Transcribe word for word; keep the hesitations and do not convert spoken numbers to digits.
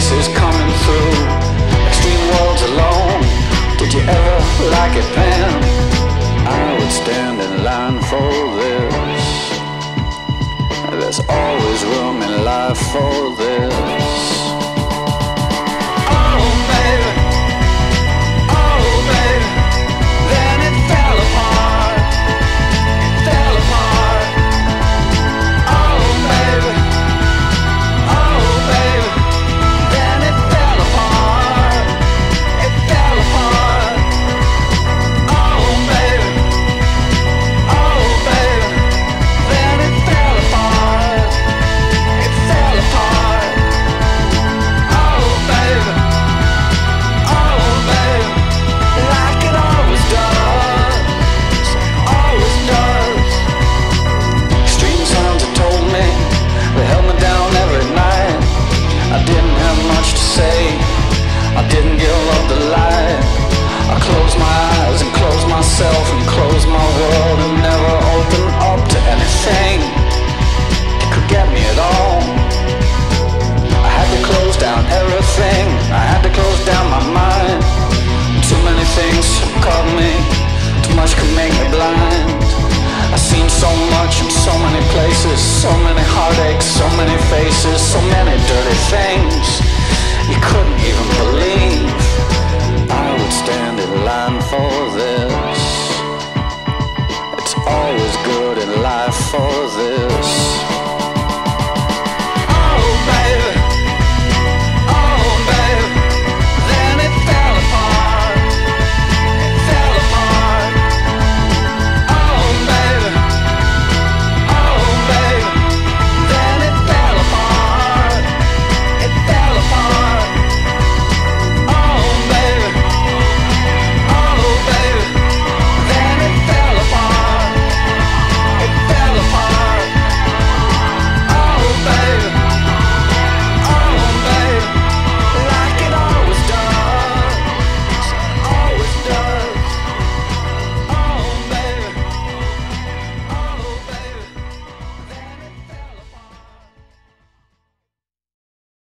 faces coming through. Extreme worlds alone. Did you ever like it, Pam? I would stand in line for this. There's always room in life for this. Oh baby, oh baby, then it fell apart, it fell apart. Oh baby, oh baby, then it fell apart, it fell apart. Oh baby, oh baby, then it fell apart, it fell apart. Oh baby, oh baby, like it always does, always does. Extreme sounds have told me, they held me down every night. I didn't have much to say, I didn't give up the light. I closed my eyes and closed myself and closed my world and never opened up to anything that could get me at all. I had to close down everything, I had to close down my mind. Too many things caught me, too much could make me blind. I've seen so much in so many places, so many heartaches, so many faces, so many dirty things you couldn't even believe.